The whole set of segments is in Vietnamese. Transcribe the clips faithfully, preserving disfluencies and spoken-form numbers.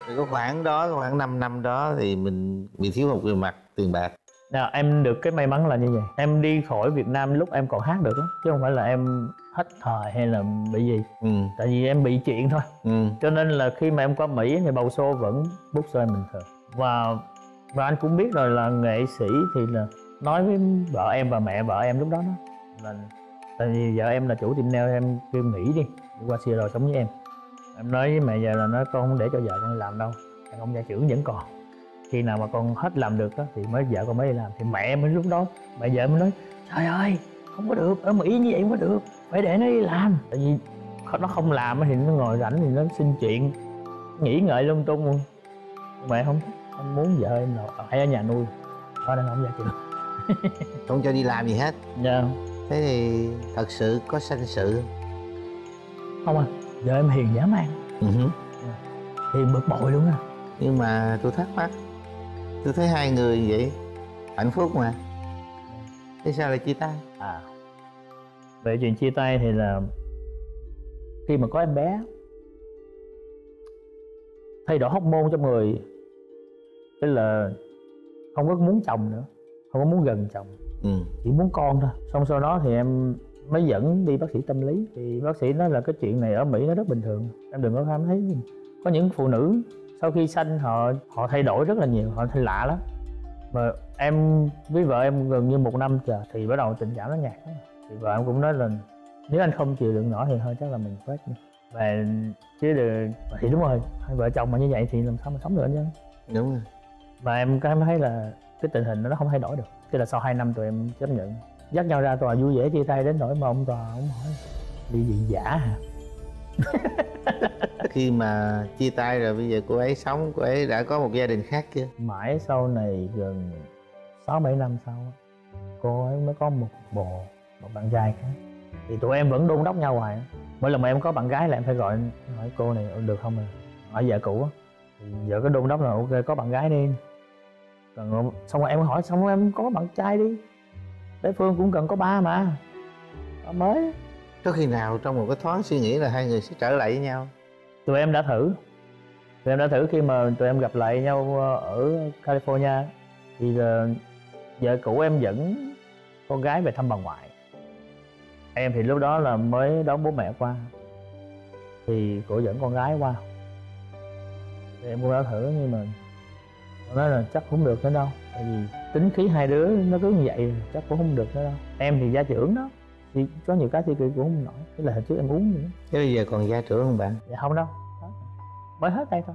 Có khoảng đó, khoảng năm năm đó thì mình bị thiếu hụt về mặt tiền bạc. Nào, em được cái may mắn là như vậy. Em đi khỏi Việt Nam lúc em còn hát được đó, chứ không phải là em hết thời hay là bị gì. Ừ. Tại vì em bị chuyện thôi. Ừ. Cho nên là khi mà em qua Mỹ thì bầu xô vẫn bút xơi bình thường. Và và anh cũng biết rồi, là nghệ sĩ thì là nói với vợ em và mẹ vợ em lúc đó đó là tại vì vợ em là chủ tiệm nail, em kêu nghỉ đi, đi qua Seattle sống với em. Em nói với mẹ vợ là nói con không để cho vợ con làm đâu, ông gia trưởng vẫn còn, khi nào mà con hết làm được đó thì mới vợ con mới đi làm. Thì mẹ em lúc đó mẹ vợ mới nói trời ơi không có được, ở Mỹ như vậy không có được, phải để nó đi làm. Tại vì nó không làm thì nó ngồi rảnh thì nó xin chuyện, nghĩ ngợi lung tung luôn. Mẹ không thích, anh muốn vợ em là phải ở nhà nuôi, đó nên không gia trưởng. Không cho đi làm gì hết. Dạ. Thế thì thật sự có sanh sự Không à, vợ em hiền dã man. uh-huh. Thì bực bội luôn á. Nhưng mà tôi thắc mắc, tôi thấy hai người vậy hạnh phúc mà, thế sao lại chia tay? À, về chuyện chia tay thì là khi mà có em bé, thay đổi hormone trong người, tức là không có muốn chồng nữa, không có muốn gần chồng, ừ. chỉ muốn con thôi. Xong sau đó thì em mới dẫn đi bác sĩ tâm lý, thì bác sĩ nói là cái chuyện này ở Mỹ nó rất bình thường, em đừng có cảm thấy gì. Có những phụ nữ sau khi sanh họ họ thay đổi rất là nhiều, họ thay lạ lắm. Mà em với vợ em gần như một năm chờ thì bắt đầu tình cảm nó nhạt đó. Thì vợ em cũng nói là nếu anh không chịu đựng nổi thì thôi chắc là mình phát đi. Và chứ được thì đúng rồi, hai vợ chồng mà như vậy thì làm sao mà sống được anh chứ. Đúng rồi. Và em cái em thấy là cái tình hình nó không thay đổi được. Tức là sau hai năm tụi em chấp nhận dắt nhau ra tòa vui vẻ chia tay, đến nỗi mà ông tòa ông hỏi đi gì giả hả? Khi mà chia tay rồi bây giờ cô ấy sống, cô ấy đã có một gia đình khác chưa? Mãi sau này gần sáu bảy năm sau cô ấy mới có một bồ, một bạn trai khác. Thì tụi em vẫn đôn đốc nhau hoài. Mỗi lần mà em có bạn gái là em phải gọi hỏi cô này được không, à hỏi vợ cũ á, thì vợ có đôn đốc là ok có bạn gái đi. Còn xong rồi em hỏi xong rồi em có bạn trai đi, đối phương cũng cần có ba mà, ba mới. Có khi nào trong một cái thoáng suy nghĩ là hai người sẽ trở lại với nhau? Tụi em đã thử, tụi em đã thử khi mà tụi em gặp lại nhau ở California thì là vợ cũ em dẫn con gái về thăm bà ngoại, em thì lúc đó là mới đón bố mẹ qua, thì cổ dẫn con gái qua thì em cũng đã thử, nhưng mà nó nói là chắc không được nữa đâu, tại vì tính khí hai đứa nó cứ như vậy chắc cũng không được nữa đâu. Em thì gia trưởng đó thì có nhiều cái thì cũng không nổi, cái là hồi trước em uống nữa. Thế bây giờ còn gia trưởng không bạn? Dạ không đâu, mới hết đây thôi.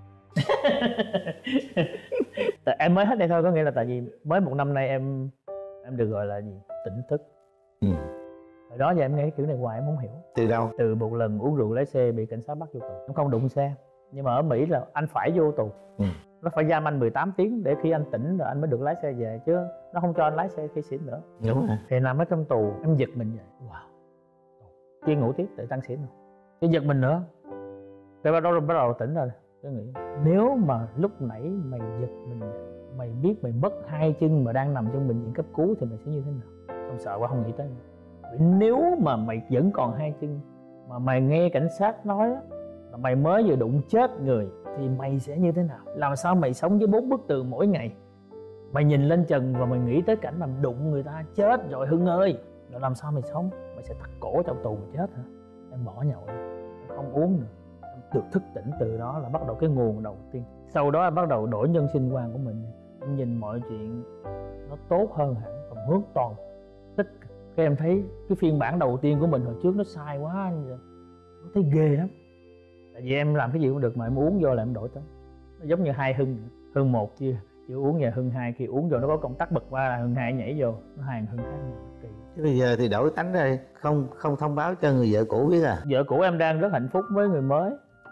Tại em mới hết đây thôi có nghĩa là tại vì mới một năm nay em em được gọi là gì tỉnh thức. Ừ. Hồi đó giờ em nghe kiểu này hoài em không hiểu. Từ đâu? Từ một lần uống rượu lái xe bị cảnh sát bắt vô tù. Em không đụng xe, nhưng mà ở Mỹ là anh phải vô tù. Ừ. Nó phải giam anh mười tám tiếng để khi anh tỉnh rồi anh mới được lái xe về, chứ nó không cho anh lái xe khi xỉn nữa. Đúng rồi. Thì nằm ở trong tù em giật mình vậy. Wow. Chưa ngủ tiếp tại tăng xỉn rồi. Cái giật mình nữa. Cái bắt đầu bắt đầu tỉnh rồi. Tôi nghĩ nếu mà lúc nãy mày giật mình vậy, mày biết mày mất hai chân mà đang nằm trong bệnh viện cấp cứu thì mày sẽ như thế nào? Không sợ quá không nghĩ tới. Nếu mà mày vẫn còn hai chân mà mày nghe cảnh sát nói là mày mới vừa đụng chết người thì mày sẽ như thế nào? Làm sao mày sống với bốn bức tường mỗi ngày? Mày nhìn lên trần và mày nghĩ tới cảnh mà đụng người ta chết rồi Hưng ơi, rồi làm sao mày sống? Mày sẽ thắt cổ trong tù mà chết hả? Em bỏ nhậu, em không uống nữa. Em được thức tỉnh từ đó là bắt đầu cái nguồn đầu tiên. Sau đó em bắt đầu đổi nhân sinh quan của mình. Em nhìn mọi chuyện nó tốt hơn hẳn, còn hướng toàn tích. Cái em thấy cái phiên bản đầu tiên của mình hồi trước nó sai quá, anh nó thấy ghê lắm. Tại vì em làm cái gì cũng được mà em uống vô là em đổi tới. Nó giống như hai Hưng, Hưng một chưa chưa uống và Hưng hai khi uống vô nó có công tắc bật qua là Hưng hai nhảy vô, nó hai Hưng khác nhau. Kỳ. Chứ bây giờ thì đổi tánh rồi, không không thông báo cho người vợ cũ biết à? Vợ cũ em đang rất hạnh phúc với người mới,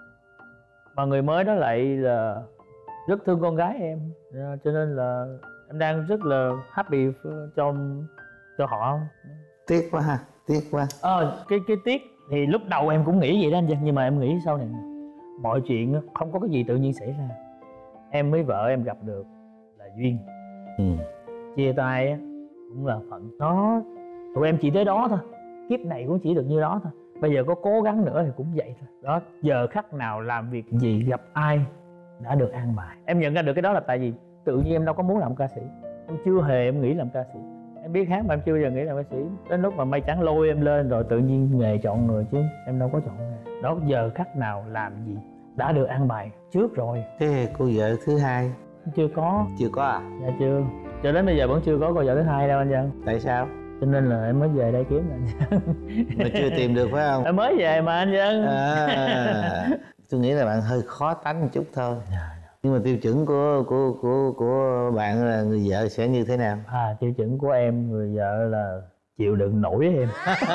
mà người mới đó lại là rất thương con gái em, cho nên là em đang rất là happy cho cho họ. Tiếc quá ha, tiếc quá. Ờ, cái cái tiếc thì lúc đầu em cũng nghĩ vậy đó anh, nhưng mà em nghĩ sau này mọi chuyện không có cái gì tự nhiên xảy ra. Em với vợ em gặp được là duyên. Ừ. Chia tay cũng là phận. Nó tụi em chỉ tới đó thôi, kiếp này cũng chỉ được như đó thôi. Bây giờ có cố gắng nữa thì cũng vậy thôi. Đó, giờ khắc nào làm việc gì, gặp ai đã được an bài. Em nhận ra được cái đó là tại vì tự nhiên em đâu có muốn làm ca sĩ, em chưa hề em nghĩ làm ca sĩ. Em biết hát mà em chưa bao giờ nghĩ làm ca sĩ. Đến lúc mà Mây Trắng lôi em lên rồi tự nhiên nghề chọn người chứ em đâu có chọn nghề. Đó giờ khắc nào làm gì đã được an bài trước rồi. Thế cô vợ thứ hai Chưa có. chưa có à? Dạ chưa. Cho đến bây giờ vẫn chưa có cô vợ thứ hai đâu anh Dân. Tại sao? Cho nên là em mới về đây kiếm anh Dân. Mà chưa tìm được phải không? Em mới về mà anh Dân. À, tôi nghĩ là bạn hơi khó tánh một chút thôi. Nhưng mà tiêu chuẩn của của của của bạn là người vợ sẽ như thế nào? À, tiêu chuẩn của em người vợ là chịu đựng nổi em.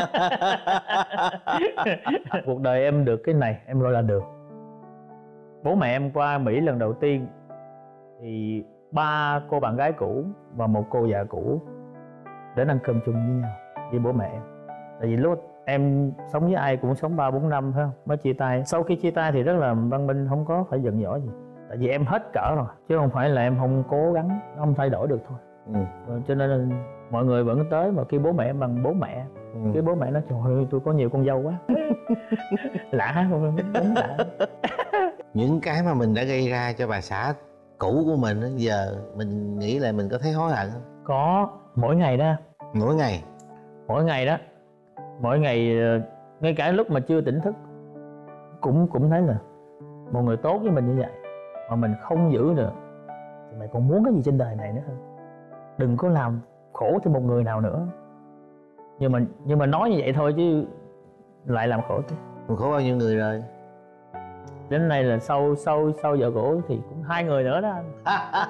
Cuộc đời em được cái này em gọi là được. Bố mẹ em qua Mỹ lần đầu tiên thì ba cô bạn gái cũ và một cô vợ cũ đến ăn cơm chung với nhau với bố mẹ em. Tại vì lúc em sống với ai cũng sống ba bốn năm phải không, mới chia tay. Sau khi chia tay thì rất là văn minh, không có phải giận dỗi gì. Tại vì em hết cỡ rồi, chứ không phải là em không cố gắng, không thay đổi được thôi. Ừ. Rồi cho nên là mọi người vẫn tới mà kêu bố mẹ em bằng bố mẹ. Ừ. Cái bố mẹ nói trời ơi tôi có nhiều con dâu quá. Lạ không? Đúng lạ. Những cái mà mình đã gây ra cho bà xã cũ của mình giờ mình nghĩ là mình có thấy hối hận không? Có, mỗi ngày đó. Mỗi ngày? Mỗi ngày đó. Mỗi ngày, ngay cả lúc mà chưa tỉnh thức cũng cũng thấy là một người tốt với mình như vậy mà mình không giữ được thì mày còn muốn cái gì trên đời này nữa không? Đừng có làm khổ thêm một người nào nữa. Nhưng mà nhưng mà nói như vậy thôi chứ lại làm khổ chứ. Mình khổ bao nhiêu người rồi? Đến nay là sau sau sau vợ cũ thì cũng hai người nữa đó anh.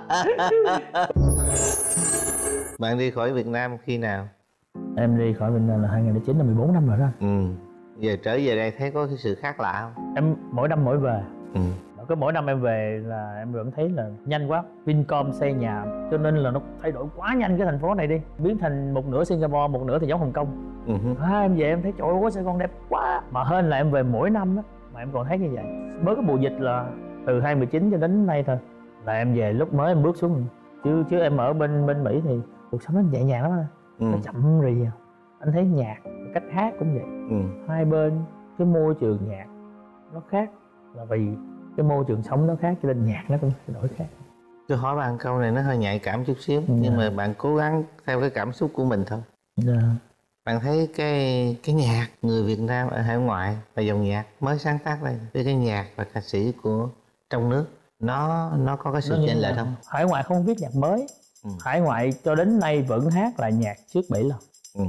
Bạn đi khỏi Việt Nam khi nào? Em đi khỏi Việt Nam là hai nghìn lẻ chín, là mười bốn năm rồi đó. Ừ. Giờ trở về đây thấy có cái sự khác lạ không? Em mỗi năm mỗi về. Ừ. Cứ mỗi năm em về là em vẫn thấy là nhanh quá. Vincom xây nhà cho nên là nó thay đổi quá nhanh cái thành phố này đi, biến thành một nửa Singapore, một nửa thì giống Hồng Kông. Ừ. À, em về em thấy trời ơi Sài Gòn đẹp quá. Mà hơn là em về mỗi năm đó mà em còn thấy như vậy. Mới cái mùa dịch là từ hai nghìn mười chín cho đến nay thôi là em về lúc mới em bước xuống. Chứ chứ em ở bên bên Mỹ thì cuộc sống nó nhẹ nhàng lắm. Ừ. Nó chậm rì. Anh thấy nhạc, cách hát cũng vậy. Ừ. Hai bên cái môi trường nhạc nó khác là vì cái môi trường sống nó khác cho nên nhạc nó cũng đổi khác. Tôi hỏi bạn câu này nó hơi nhạy cảm chút xíu. Yeah. Nhưng mà bạn cố gắng theo cái cảm xúc của mình thôi. Yeah. Bạn thấy cái cái nhạc người Việt Nam ở hải ngoại và dòng nhạc mới sáng tác đây với cái nhạc và ca sĩ của trong nước nó nó có cái sự chênh lệch không? Hải ngoại không viết nhạc mới. Ừ. Hải ngoại cho đến nay vẫn hát lại nhạc trước bảy lần. Ừ.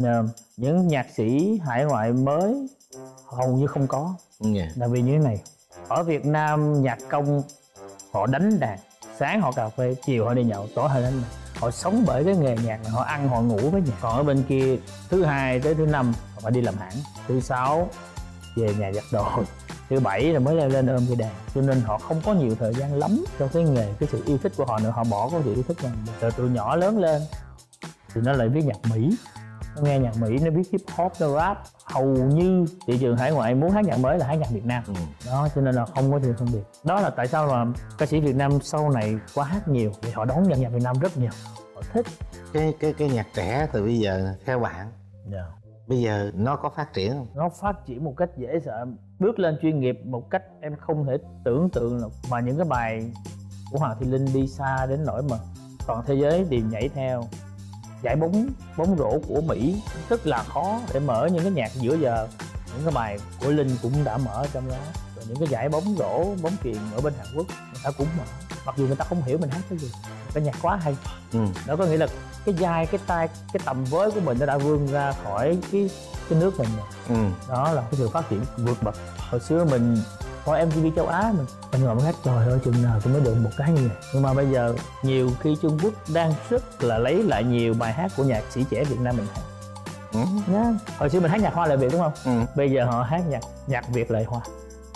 Những nhạc sĩ hải ngoại mới hầu như không có. Yeah. Là vì như thế này, ở Việt Nam nhạc công họ đánh đàn, sáng họ cà phê, chiều họ đi nhậu, tối họ đánh đàn. Họ sống bởi cái nghề nhạc này, họ ăn họ ngủ với nhạc. Còn ở bên kia thứ hai tới thứ năm họ phải đi làm hãng, thứ sáu về nhà giặt đồ, thứ bảy rồi mới leo lên ôm cái đàn. Cho nên họ không có nhiều thời gian lắm cho cái nghề, cái sự yêu thích của họ nữa. Họ bỏ cái sự yêu thích này rồi từ nhỏ lớn lên thì nó lại viết nhạc Mỹ, nó nghe nhạc Mỹ, nó viết hip hop, nó rap. Hầu như thị trường hải ngoại muốn hát nhạc mới là hát nhạc Việt Nam. Ừ. Đó cho nên là không có sự phân biệt. Đó là tại sao mà ca sĩ Việt Nam sau này qua hát nhiều vì họ đón nhận nhạc Việt Nam rất nhiều, họ thích cái cái cái nhạc trẻ từ bây giờ. Theo bạn, yeah, bây giờ nó có phát triển không? Nó phát triển một cách dễ sợ, bước lên chuyên nghiệp một cách em không thể tưởng tượng được. Mà những cái bài của Hoàng Thị Linh đi xa đến nỗi mà toàn thế giới đều nhảy theo. Giải bóng bóng rổ của Mỹ rất là khó để mở những cái nhạc giữa giờ. Những cái bài của Linh cũng đã mở trong đó. Rồi những cái giải bóng rổ, bóng chuyền ở bên Hàn Quốc người ta cũng mở. Mặc dù người ta không hiểu mình hát cái gì, cái nhạc quá hay. Ừ. Đó có nghĩa là cái vai, cái tai, cái tầm với của mình nó đã vươn ra khỏi cái cái nước mình rồi. Ừ. Đó là cái sự phát triển vượt bậc. Hồi xưa mình coi em tê vê châu Á mình mình ngồi hát trời ơi chừng nào tôi mới được một cái như vậy. Nhưng mà bây giờ nhiều khi Trung Quốc đang rất là lấy lại nhiều bài hát của nhạc sĩ trẻ Việt Nam mình hát. Ừ. Yeah. Hồi xưa mình hát nhạc Hoa Lệ Việt đúng không? Ừ. Bây giờ họ hát nhạc nhạc Việt Lệ Hoa.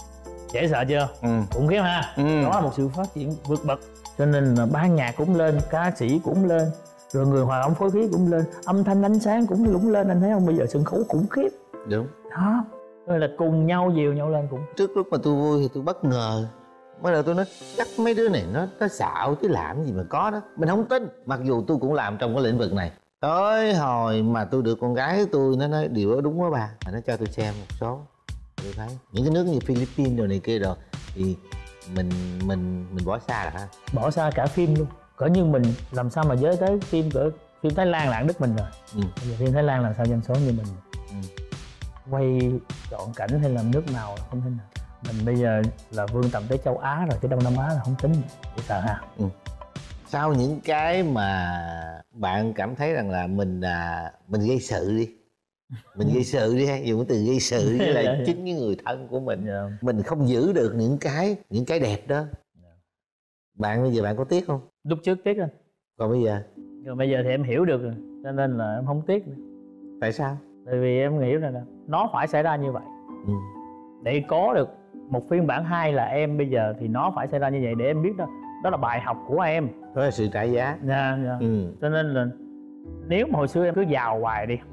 Dễ sợ chưa? Ừ. Khủng khiếp ha. Ừ. Đó là một sự phát triển vượt bậc. Cho nên là ban nhạc cũng lên, ca sĩ cũng lên, rồi người hòa âm phối khí cũng lên, âm thanh ánh sáng cũng lũng lên. Anh thấy không? Bây giờ sân khấu khủng khiếp. Đúng. Đó. Rồi là cùng nhau dìu nhau lên cũng. Trước lúc mà tôi vui thì tôi bất ngờ. Bắt đầu tôi nói chắc mấy đứa này nó nó xạo chứ làm gì mà có đó. Mình không tin. Mặc dù tôi cũng làm trong cái lĩnh vực này. Tới hồi mà tôi được con gái tôi nó nói điều đó đúng quá bà. Mà nó cho tôi xem một số. Tôi thấy những cái nước như Philippines rồi này kia rồi thì mình mình mình bỏ xa rồi hả? Bỏ xa cả phim luôn. Cỡ như mình làm sao mà giới tới phim cỡ phim Thái Lan là ăn đứt mình rồi. Ừ. Bây giờ phim Thái Lan làm sao doanh số như mình. Ừ. Quay chọn cảnh hay làm nước nào là không thể nào. Mình bây giờ là vươn tầm tới châu Á rồi, cái Đông Nam Á là không tính. Để sợ ha. Ừ. Sau những cái mà bạn cảm thấy rằng là mình là mình gây sự đi, mình gây sự đi, hay dùng cái từ gây sự với lại chính cái người thân của mình, yeah. Mình không giữ được những cái những cái đẹp đó, yeah. Bạn bây giờ bạn có tiếc không? Lúc trước tiếc anh. Còn bây giờ? Còn bây giờ thì em hiểu được rồi, cho nên là em không tiếc nữa. Tại sao? Tại vì em nghĩ là nó phải xảy ra như vậy. Ừ. Để có được một phiên bản hai là em bây giờ thì nó phải xảy ra như vậy để em biết đó, đó là bài học của em. Đó là sự trả giá. Dạ, dạ. Ừ. Cho nên là nếu mà hồi xưa em cứ giàu hoài đi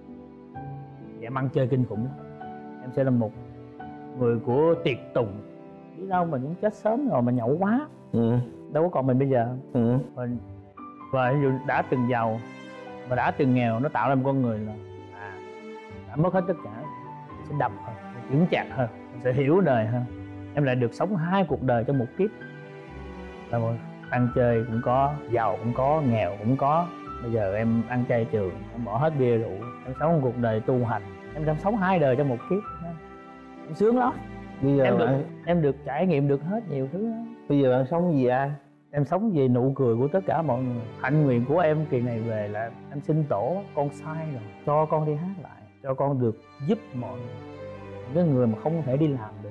thì em ăn chơi kinh khủng lắm. Em sẽ là một người của tiệc tùng, đi đâu mà cũng chết sớm rồi mà nhậu quá. Ừ. Đâu có còn mình bây giờ. Ừ. Và, và ví dụ đã từng giàu và đã từng nghèo, nó tạo ra một con người là à, đã mất hết tất cả, sẽ đậm hơn, vững chạc hơn, sẽ hiểu đời hơn. Em lại được sống hai cuộc đời trong một kiếp. Là một ăn chơi cũng có, giàu cũng có, nghèo cũng có. Bây giờ em ăn chay trường, em bỏ hết bia rượu, em sống một cuộc đời tu hành. Em đang sống hai đời trong một kiếp. Em sướng lắm. Bây giờ em được, bạn... em được trải nghiệm được hết nhiều thứ đó. Bây giờ bạn sống gì ai? Em sống về nụ cười của tất cả mọi người. Hạnh nguyện của em kỳ này về là em xin tổ, con sai rồi, cho con đi hát lại, cho con được giúp mọi người, những cái người mà không thể đi làm được.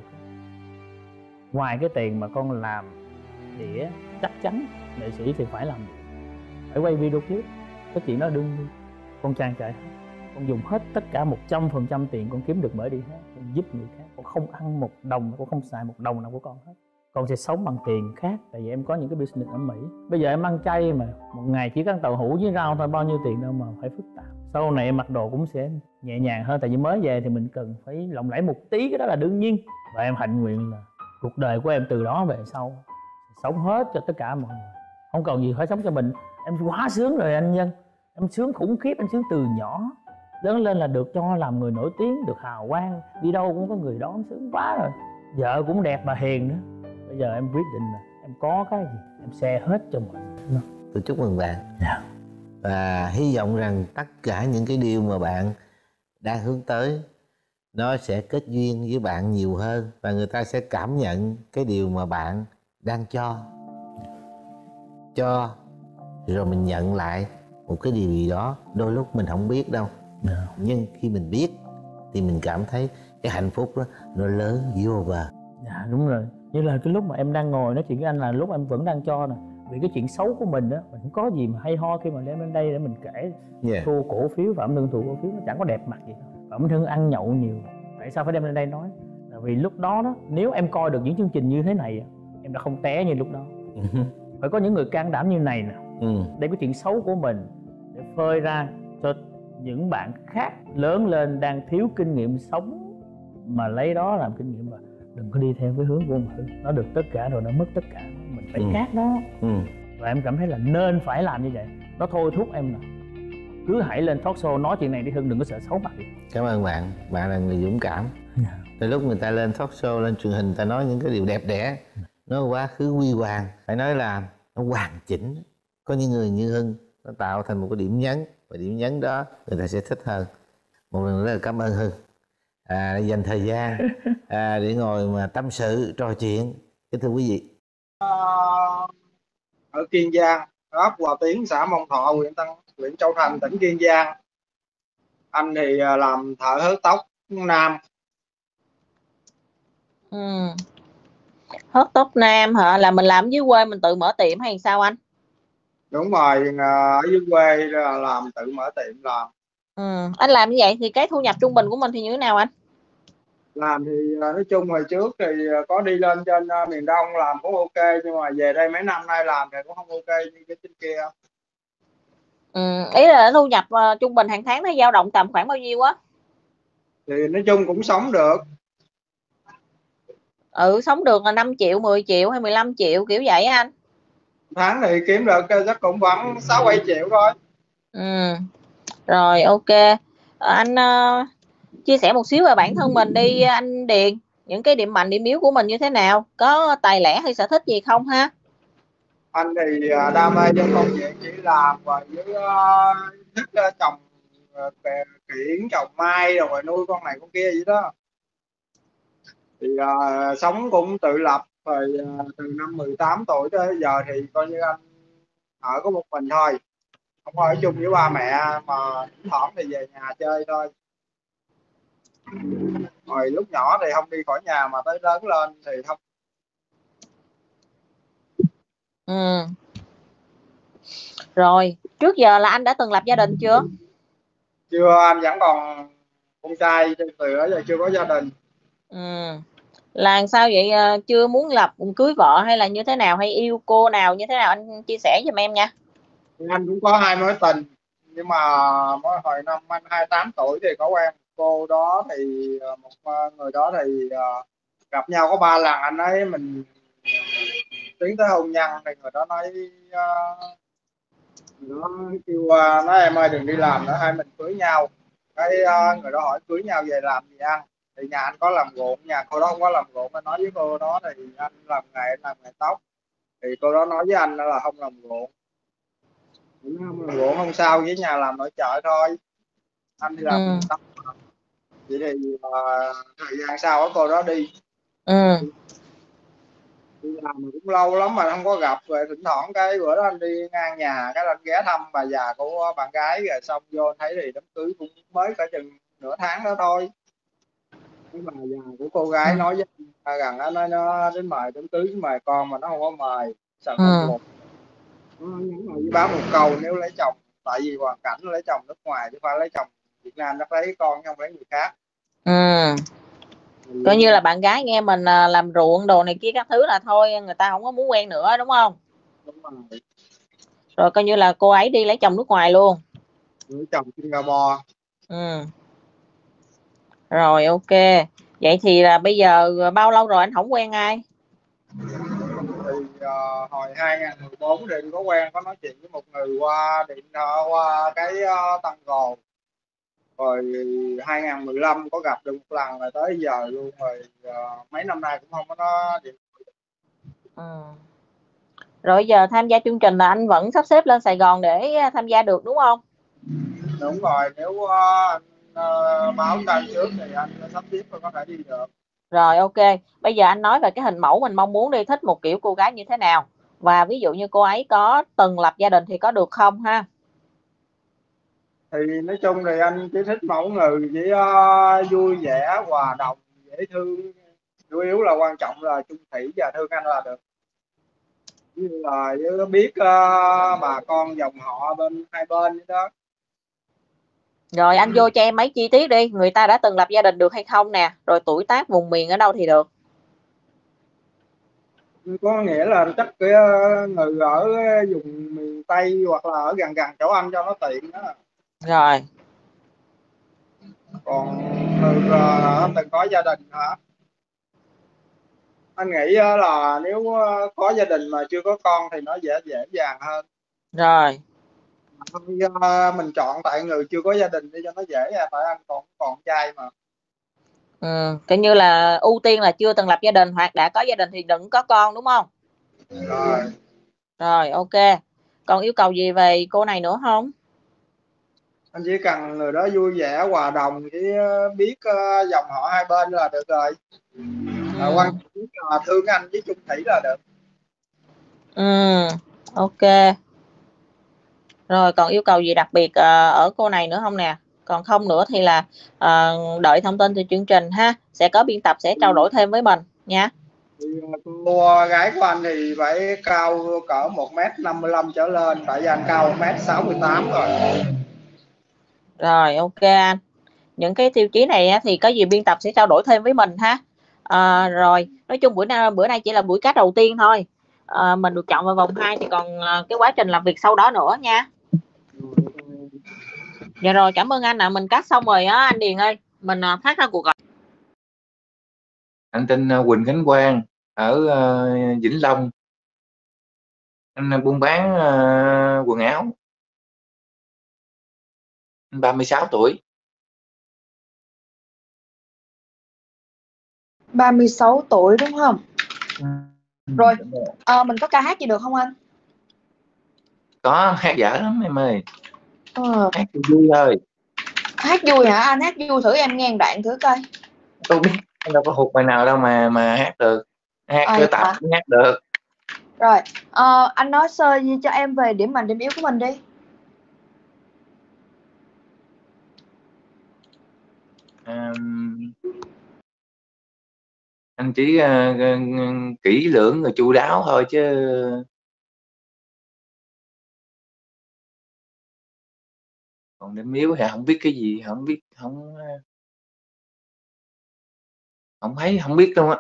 Ngoài cái tiền mà con làm đĩa, chắc chắn nghệ sĩ thì phải làm được, phải quay video clip, cái chuyện đó đương nhiên. Con trang trải hết, con dùng hết tất cả một trăm phần trăm tiền con kiếm được bởi đi hết, con giúp người khác. Con không ăn một đồng, con không xài một đồng nào của con hết. Con sẽ sống bằng tiền khác, tại vì em có những cái business ở Mỹ. Bây giờ em ăn chay mà một ngày chỉ ăn tàu hũ với rau thôi, bao nhiêu tiền đâu mà phải phức tạp. Sau này em mặc đồ cũng sẽ nhẹ nhàng hơn, tại vì mới về thì mình cần phải lộng lẫy một tí, cái đó là đương nhiên. Và em hạnh nguyện là cuộc đời của em từ đó về sau sống hết cho tất cả mọi người, không cần gì phải sống cho mình. Em quá sướng rồi anh Nhân, em sướng khủng khiếp. Em sướng từ nhỏ lớn lên là được cho làm người nổi tiếng, được hào quang, đi đâu cũng có người đón, sướng quá rồi. Vợ cũng đẹp mà hiền nữa. Bây giờ em quyết định là em có cái gì em share hết cho mọi người. Tôi chúc mừng bạn. Yeah. Và hy vọng rằng tất cả những cái điều mà bạn đang hướng tới nó sẽ kết duyên với bạn nhiều hơn, và người ta sẽ cảm nhận cái điều mà bạn đang cho cho rồi mình nhận lại một cái điều gì đó. Đôi lúc mình không biết đâu, yeah. Nhưng khi mình biết thì mình cảm thấy cái hạnh phúc đó nó lớn vô bờ. Dạ đúng rồi. Như là cái lúc mà em đang ngồi nói chuyện với anh là lúc em vẫn đang cho nè. Vì cái chuyện xấu của mình đó, mình không có gì mà hay ho khi mà đem lên đây để mình kể. Yeah. Thu cổ phiếu, Phạm Lương thu cổ phiếu nó chẳng có đẹp mặt gì đâu. Phạm Lương ăn nhậu nhiều, tại sao phải đem lên đây nói? Là vì lúc đó đó, nếu em coi được những chương trình như thế này, em đã không té như lúc đó. Uh-huh. Phải có những người can đảm như này nè, uh. đem cái chuyện xấu của mình để phơi ra cho những bạn khác lớn lên đang thiếu kinh nghiệm sống, mà lấy đó làm kinh nghiệm. Và đừng có đi theo cái hướng của mình, nó được tất cả rồi nó mất tất cả, mình phải ừ. khác đó. Ừ. Và em cảm thấy là nên phải làm như vậy. Nó thôi thúc em là cứ hãy lên talk show nói chuyện này đi Hưng, đừng có sợ xấu mặt gì. Cảm ơn bạn, bạn là người dũng cảm. Yeah. Từ lúc người ta lên talk show, lên truyền hình, người ta nói những cái điều đẹp đẽ, nó quá khứ huy hoàng, phải nói là nó hoàn chỉnh. Có những người như Hưng, nó tạo thành một cái điểm nhấn, và điểm nhấn đó người ta sẽ thích hơn. Một lần nữa là cảm ơn Hưng à, dành thời gian à, để ngồi mà tâm sự trò chuyện. Kính thưa quý vị, à, ở Kiên Giang, ấp Hòa Tiến, xã Mông Thọ, huyện Tân, huyện Châu Thành, tỉnh Kiên Giang. Anh thì làm thợ hớt tóc nam. Ừ. Hớt tóc nam hả? Là mình làm dưới quê mình tự mở tiệm hay sao anh? Đúng rồi, ở dưới quê làm tự mở tiệm làm. Ừ. Anh làm như vậy thì cái thu nhập trung bình của mình thì như thế nào anh? Làm thì nói chung hồi trước thì có đi lên trên miền Đông làm cũng ok, nhưng mà về đây mấy năm nay làm thì cũng không ok như cái trên kia. Ừ, ý là thu nhập uh, trung bình hàng tháng nó dao động tầm khoảng bao nhiêu á? Thì nói chung cũng sống được. Ừ, sống được là năm triệu, mười triệu hay mười lăm triệu kiểu vậy anh? Tháng thì kiếm được chắc cũng khoảng sáu bảy triệu thôi. Ừ. Rồi ok. Anh uh, chia sẻ một xíu về bản thân mình đi anh Điền. những cái điểm mạnh điểm yếu của mình như thế nào, có tài lẻ hay sở thích gì không ha? Anh thì à, đam mê trong công việc chỉ làm và với uh, thích uh, trồng uh, kiển, trồng mai rồi nuôi con này con kia vậy đó. Thì uh, sống cũng tự lập rồi, uh, từ năm mười tám tuổi tới giờ thì coi như anh ở có một mình thôi, không có ở chung với ba mẹ, mà thỉnh thoảng thì về nhà chơi thôi. Hồi lúc nhỏ thì không đi khỏi nhà, mà tới lớn lên thì không. Ừ. Rồi, trước giờ là anh đã từng lập gia đình chưa? Chưa, anh vẫn còn con trai, từ đó giờ chưa có gia đình. Ừ. Là sao vậy, chưa muốn lập cưới vợ hay là như thế nào, hay yêu cô nào như thế nào, anh chia sẻ giùm em nha. Anh cũng có hai mối tình, nhưng mà mới hồi năm anh hai mươi tám tuổi thì có quen cô đó, thì một người đó thì uh, gặp nhau có ba lần, anh ấy mình tiến tới hôn nhân thì người đó nói uh, nó kêu uh, nói em ơi đừng đi làm nữa, hai mình cưới nhau. Cái uh, người đó hỏi cưới nhau về làm gì ăn, thì nhà anh có làm ruộng, nhà cô đó không có làm ruộng. Anh nói với cô đó thì anh làm nghề làm nghề tóc, thì cô đó nói với anh là không làm ruộng. Không làm ruộng không sao, với nhà làm nội trợ thôi, anh đi làm Ừ. tóc. Vậy thì uh, thời gian sau đó cô đó đi. Ừ. Đi làm cũng lâu lắm mà không có gặp, rồi thỉnh thoảng cái bữa đó anh đi ngang nhà cái anh ghé thăm bà già của bạn gái, rồi xong vô thấy thì đám cưới cũng mới cả chừng nửa tháng đó thôi. Cái bà già của cô gái Ừ. nói với anh rằng nó nói nó đến mời đám cưới, mời con mà nó không có mời, sợ Ừ. không buồn. Nó nhắn lại với bác một câu, nếu lấy chồng, tại vì hoàn cảnh lấy chồng nước ngoài chứ phải lấy chồng Việt Nam, nó lấy con không lấy người khác. Ừ. Coi như là bạn gái nghe mình làm ruộng đồ này kia các thứ là thôi người ta không có muốn quen nữa, đúng không? Đúng rồi. Rồi coi như là cô ấy đi lấy chồng nước ngoài luôn. Lấy chồng Singapore. Ừ. Rồi ok. Vậy thì là bây giờ bao lâu rồi anh không quen ai? Thì uh, hồi hai không một bốn thì có quen, có nói chuyện với một người qua điện thoại, qua cái uh, Tăng Gồ. Rồi hai không một lăm có gặp được một lần, rồi tới giờ luôn rồi, uh, mấy năm nay cũng không có nó điện. Ừ. Rồi giờ tham gia chương trình là anh vẫn sắp xếp lên Sài Gòn để tham gia được đúng không? Đúng rồi, nếu uh, anh uh, báo tay trước thì anh sắp xếp có thể đi được. Rồi ok, bây giờ anh nói về cái hình mẫu mình mong muốn đi, thích một kiểu cô gái như thế nào, và ví dụ như cô ấy có từng lập gia đình thì có được không ha? Thì nói chung thì anh chỉ thích mẫu người chỉ uh, vui vẻ, hòa đồng, dễ thương, chủ yếu là quan trọng là chung thủy và thương anh là được. Như là biết uh, bà con dòng họ bên hai bên đó. Rồi anh vô cho em mấy chi tiết đi, người ta đã từng lập gia đình được hay không nè, rồi tuổi tác vùng miền ở đâu thì được. Có nghĩa là chắc cái người ở vùng miền Tây hoặc là ở gần gần chỗ anh cho nó tiện đó. Rồi. Còn người uh, từng có gia đình hả? Anh nghĩ là nếu có gia đình mà chưa có con thì nó dễ dễ dàng hơn. Rồi. Mình chọn tại người chưa có gia đình đi cho nó dễ, tại anh còn còn trai mà. Ừ, coi như là ưu tiên là chưa từng lập gia đình hoặc đã có gia đình thì đừng có con, đúng không? Rồi. Rồi ok. Còn yêu cầu gì về cô này nữa không? Anh chỉ cần người đó vui vẻ, hòa đồng, chỉ biết dòng họ hai bên là được rồi. À, Ừ. quan trọng là thương anh với chung thủy là được. Ừ. Ok. Rồi còn yêu cầu gì đặc biệt ở cô này nữa không nè? Còn không nữa thì là uh, đợi thông tin từ chương trình ha, sẽ có biên tập sẽ trao đổi thêm với mình nha. Thì cô gái của anh thì phải cao cỡ một mét năm mươi lăm trở lên, tại vì anh cao một mét sáu mươi tám rồi. Rồi ok anh. Những cái tiêu chí này thì có gì biên tập sẽ trao đổi thêm với mình ha. À, rồi nói chung bữa nay bữa nay chỉ là buổi cast đầu tiên thôi. À, mình được chọn vào vòng hai thì còn cái quá trình làm việc sau đó nữa nha. Dạ rồi cảm ơn anh ạ. À. Mình cắt xong rồi á anh Điền ơi, mình phát ra cuộc gọi. Anh tên Quỳnh Khánh Quang ở uh, Vĩnh Long. Anh buôn bán uh, quần áo. Anh ba mươi sáu tuổi. ba mươi sáu tuổi đúng không? Ừ. Rồi, Đúng rồi. à, mình có ca hát gì được không anh? Có, hát dở lắm em ơi. Ờ, Hát cho vui thôi. hát vui hả? Anh hát vui thử em nghe một đoạn thử coi. Tôi biết em đâu có hụt bài nào đâu mà mà hát được. Hát À, cái tập hả? cũng hát được. Rồi, ờ, anh nói sơ cho em về điểm mạnh điểm yếu của mình đi. Um, anh chỉ uh, uh, kỹ lưỡng rồi chu đáo thôi chứ còn điểm yếu thì không biết cái gì, không biết, không không thấy, không biết luôn á.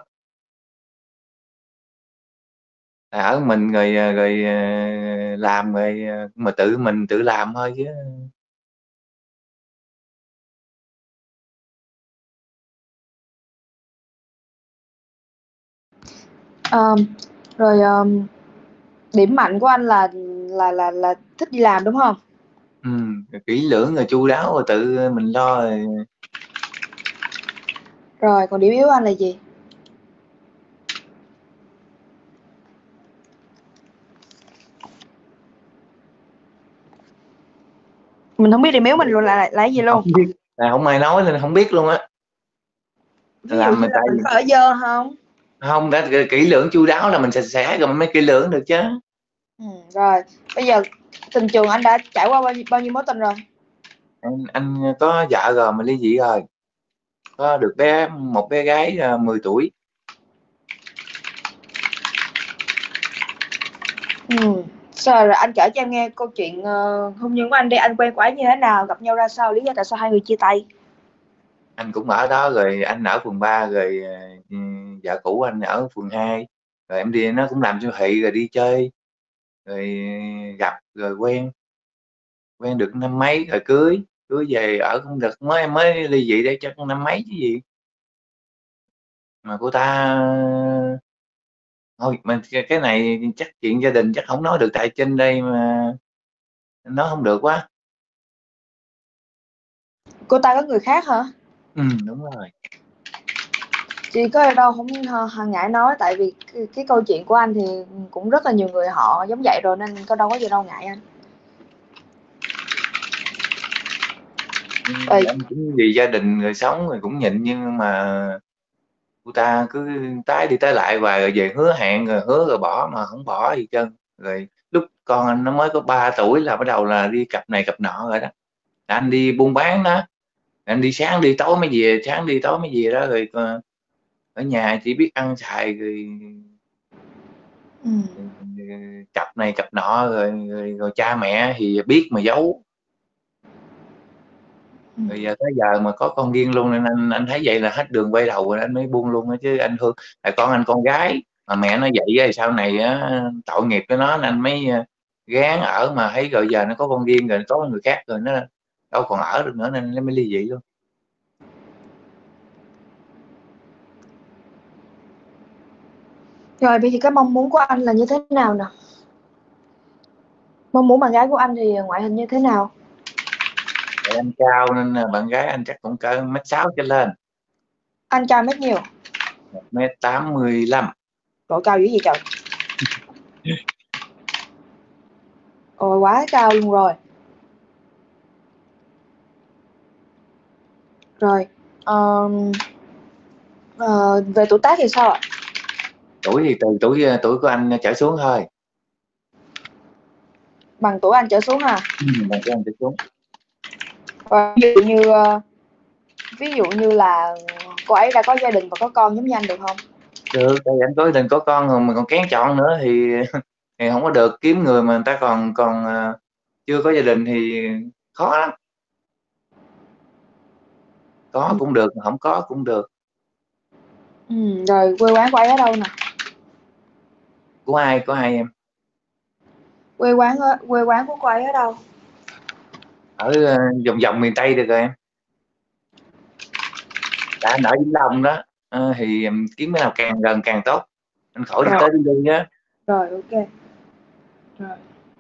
À, ở mình rồi rồi làm rồi mà tự mình tự làm thôi chứ. Ờ, rồi ờ, điểm mạnh của anh là là là là thích đi làm đúng không? Ừ, kỹ lưỡng rồi chu đáo rồi tự mình lo rồi. Rồi, còn điểm yếu của anh là gì? Mình không biết điểm yếu mình luôn là là cái gì luôn. Không biết, là không ai nói nên không biết luôn á. Ví dụ Làm như mình là tại mình có ở dơ không? không đã kỹ lưỡng chu đáo là mình sạch sẽ rồi mình mới kỹ lưỡng được chứ. Ừ, rồi, bây giờ tình trường anh đã trải qua bao nhiêu, bao nhiêu mối tình rồi? anh, anh có vợ rồi mà ly dị rồi, có được bé một bé gái uh, mười tuổi. Ừ. Rồi, rồi anh kể cho em nghe câu chuyện uh, hôn nhân của anh đi, anh quen cô ấy như thế nào, gặp nhau ra sao, lý do tại sao hai người chia tay? Anh cũng ở đó rồi, anh ở phường ba rồi uh, vợ cũ anh ở phường hai, rồi em đi nó cũng làm siêu thị rồi đi chơi rồi gặp rồi quen quen được năm mấy rồi cưới cưới về ở cũng được, mới em mới ly dị đây chắc năm mấy chứ gì mà cô ta thôi mà cái này chắc chuyện gia đình chắc không nói được tại trên đây mà nói không được quá. Cô ta có người khác hả? Ừ đúng rồi. Chị có đâu không h- ngại nói, tại vì cái, cái câu chuyện của anh thì cũng rất là nhiều người họ giống vậy rồi, nên có đâu có gì đâu ngại anh. Ừ, Rồi, anh cũng vì gia đình người sống rồi cũng nhịn nhưng mà cô ta cứ tái đi tái lại và rồi về hứa hẹn rồi hứa rồi bỏ mà không bỏ gì trơn. Rồi lúc con anh nó mới có ba tuổi là bắt đầu là đi cặp này cặp nọ rồi đó, anh đi buôn bán đó, anh đi sáng đi tối mới về, sáng đi tối mới về đó, rồi ở nhà chỉ biết ăn xài rồi, ừ. rồi cặp này cặp nọ rồi, rồi rồi cha mẹ thì biết mà giấu. Ừ. Rồi giờ tới giờ mà có con riêng luôn nên anh anh thấy vậy là hết đường quay đầu rồi anh mới buông luôn á, chứ anh thương tại con anh con gái mà mẹ nó vậy á, sau này á tội nghiệp với nó nên anh mới gán ở, mà thấy rồi giờ nó có con riêng rồi có người khác rồi nó đâu còn ở được nữa nên nó mới ly dị luôn. Rồi bây giờ cái mong muốn của anh là như thế nào nè? Mong muốn bạn gái của anh thì ngoại hình như thế nào? Tại anh cao nên bạn gái anh chắc cũng cỡ mét sáu trở lên. Anh cao mét nhiều? một mét tám mươi lăm. Độ cao dữ gì trời. Ôi quá cao luôn rồi. Rồi, um, uh, về tuổi tác thì sao ạ? Tuổi thì từ tuổi tuổi của anh trở xuống thôi. Bằng tuổi anh trở xuống à? Ừ, bằng tuổi anh trở xuống. Và ví dụ như uh, ví dụ như là cô ấy đã có gia đình và có con giống như anh được không? Được, tại anh có gia đình có con rồi mà còn kén chọn nữa thì thì không có được, kiếm người mà người ta còn còn uh, chưa có gia đình thì khó lắm. Có Ừ. cũng được, không có cũng được. Ừ, rồi quê quán của ấy ở đâu nè? Của ai có hai em? Quê quán ở, quê quán của cô ấy ở đâu? Ở uh, vòng vòng miền Tây được rồi em. Đã anh ở Vĩnh Long đó, uh, thì um, kiếm cái nào càng gần càng tốt, anh khỏi đi Rồi. tới đi lui á. Rồi ok. Rồi.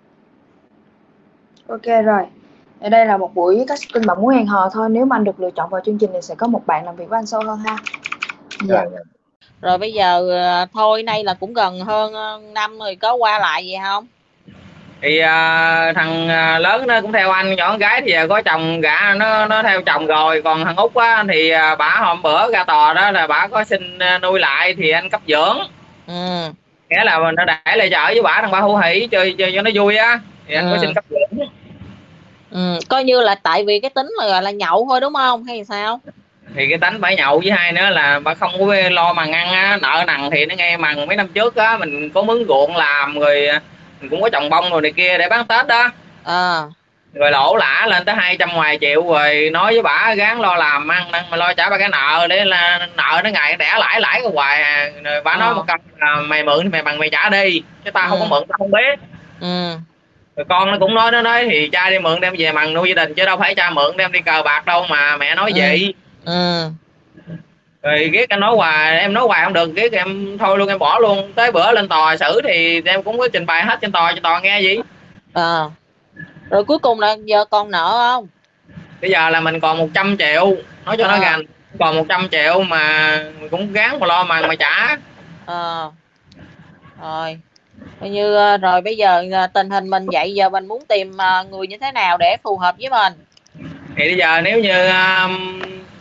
Ok rồi. Ở đây là một buổi casting bạn muốn hẹn hò thôi. Nếu mà anh được lựa chọn vào chương trình thì sẽ có một bạn làm việc với anh sâu hơn ha. Dạ. Rồi. Rồi bây giờ ờ, thôi nay là cũng gần hơn ờ, năm rồi, có qua lại gì không? Thì à, thằng à, lớn nó cũng theo anh, nhỏ con gái thì có chồng gả nó nó theo chồng rồi, còn thằng út á thì à, bả hôm bữa ra tòa đó là bả có xin à, nuôi lại thì anh cấp dưỡng. Ừ. Nghĩa là mình nó để lại chợ với bả, thằng ba hữu hỷ chơi, chơi cho nó vui á thì anh Ừ. có xin cấp dưỡng. Ừ. Coi như là tại vì cái tính là gọi là nhậu thôi đúng không hay sao? Thì cái tánh bả nhậu, với hai nữa là bả không có lo mà ăn á, nợ nần thì nó nghe mằng mấy năm trước á mình có mướn ruộng làm rồi, mình cũng có trồng bông rồi này kia để bán Tết đó. À. Rồi lỗ lã lên tới hai trăm ngoài triệu, rồi nói với bả gắng lo làm ăn mà lo trả ba cái nợ, để là nợ nó ngày đẻ lãi lãi cái hoài à. Rồi bả À. nói một câu là mày mượn thì mày bằng mày trả đi, chứ tao Ừ. không có mượn tao không biết. Ừ. Rồi con nó cũng nói, nó nói thì cha đi mượn đem về mằng nuôi gia đình, chứ đâu phải cha mượn đem đi cờ bạc đâu mà mẹ nói Ừ. vậy. Ừ. Rồi ghét anh nói hoài, em nói hoài không được, ghét em thôi luôn, em bỏ luôn. Tới bữa lên tòa xử thì em cũng có trình bày hết trên tòa cho tòa nghe gì. À. Rồi cuối cùng là giờ còn nợ không? Bây giờ là mình còn một trăm triệu, nói cho À. nó gành, còn một trăm triệu mà mình cũng gắng mà lo mà mà trả. À. Rồi coi như ờ, rồi bây giờ ờ, tình hình mình vậy, giờ mình muốn tìm ờ, người như thế nào để phù hợp với mình? Thì bây giờ nếu như um,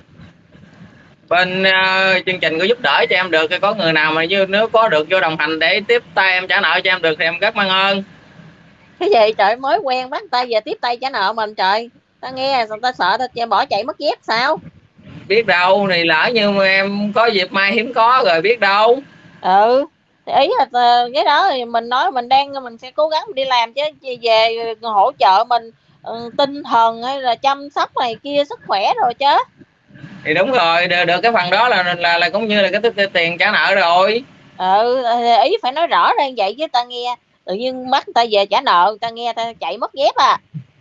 bên uh, chương trình có giúp đỡ cho em được, thì có người nào mà như nếu có được vô đồng hành để tiếp tay em trả nợ cho em được thì em rất mang ơn. Cái gì trời, mới quen bắt tay về tiếp tay trả nợ mình trời, ta nghe ta sợ ta bỏ chạy mất dép sao? Biết đâu, thì lỡ như mà em có dịp mai hiếm có rồi biết đâu. Ừ thì ý là ờ, cái đó thì mình nói mình đang mình sẽ cố gắng đi làm chứ về hỗ trợ mình ừ, tinh thần hay là chăm sóc này kia sức khỏe rồi chứ. Thì đúng rồi, được, được cái phần đó là là là cũng như là cái, cái, cái tiền trả nợ rồi. Ừ ý phải nói rõ ra vậy chứ ta nghe tự nhiên bắt ta về trả nợ, ta nghe ta chạy mất dép à.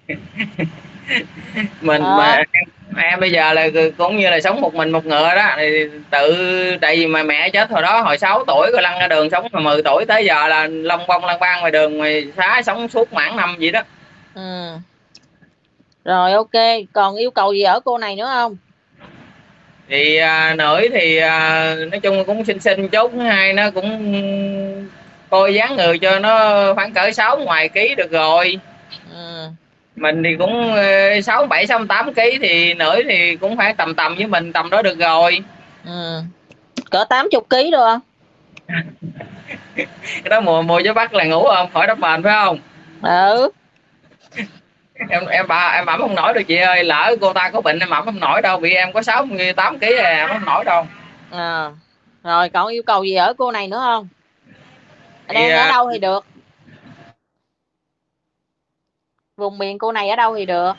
Mình À. mà em, em bây giờ là cũng như là sống một mình một ngựa đó, thì tự tại vì mà mẹ chết hồi đó hồi sáu tuổi rồi lăn ra đường sống, mà mười tuổi tới giờ là lông bông lăn băng ngoài đường ngoài xá sống suốt mãn năm vậy đó. Ừ. Rồi ok, còn yêu cầu gì ở cô này nữa không? Thì à, nữ thì à, nói chung cũng xinh xinh chút, hai nó cũng coi dáng người cho nó khoảng cỡ sáu ngoài ký được rồi. Ừ. Mình thì cũng sáu bảy sáu tám ký, thì nữ thì cũng phải tầm tầm với mình tầm đó được rồi. Ừ. Cỡ tám mươi ký được không? Cái đó mùa mùa gió Bắc là ngủ không khỏi đắp mền phải không? Ừ. em em bà em ẩm không nổi được chị ơi, lỡ cô ta có bệnh em ẩm không nổi đâu, vì em có sáu mươi tám ký em không nổi đâu. À. Rồi còn yêu cầu gì ở cô này nữa không? Thì, Đang ở à, đâu thì được, vùng miền cô này ở đâu thì được.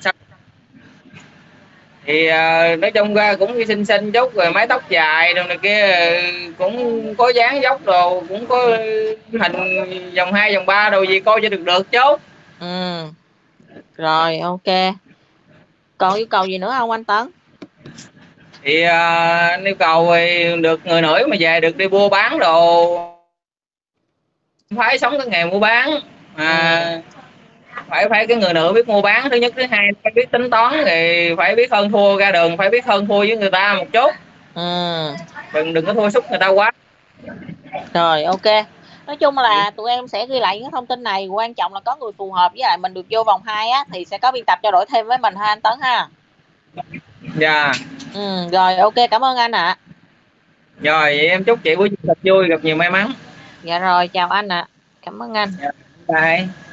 thì uh, nói chung ra cũng xinh xinh chút, rồi mái tóc dài rồi này kia, cũng có dáng dốc đồ, cũng có hình vòng hai vòng ba đồ gì coi cho được được chút. Ừ. Rồi ok, còn yêu cầu gì nữa không anh Tấn? Thì uh, yêu cầu thì được người nổi mà về được đi mua bán đồ, phải sống cái nghề mua bán mà. Ừ. phải phải cái người nữ biết mua bán, thứ nhất, thứ hai phải biết tính toán, thì phải biết hơn thua, ra đường phải biết hơn thua với người ta một chút. Ừ. đừng đừng có thua sút người ta quá. Rồi ok, nói chung là tụi em sẽ ghi lại những thông tin này, quan trọng là có người phù hợp với lại mình được vô vòng hai á, thì sẽ có biên tập trao đổi thêm với mình ha anh Tấn ha. Dạ. Ừ, rồi ok, cảm ơn anh ạ. À. Rồi vậy em chúc chị buổi thật vui, gặp nhiều may mắn. Dạ rồi, chào anh ạ. À. Cảm ơn anh. Dạ, bye.